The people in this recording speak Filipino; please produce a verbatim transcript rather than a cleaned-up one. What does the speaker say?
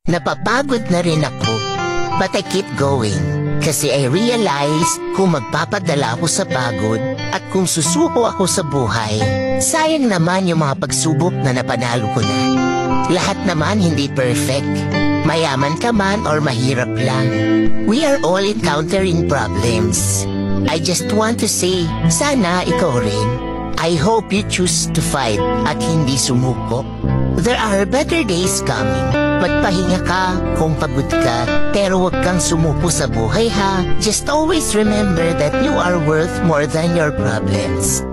Napapagod na rin ako. But I keep going. Kasi I realize kung magpapadala ako sa pagod at kung susuko ako sa buhay, sayang naman yung mga pagsubok na napanalo ko na. Lahat naman hindi perfect. Mayaman ka man or mahirap lang. We are all encountering problems. I just want to say, sana ikaw rin. I hope you choose to fight at hindi sumuko. There are better days coming. Magpahinga ka kung pagod ka, pero huwag kang sumuko sa buhay ha. Just always remember that you are worth more than your problems.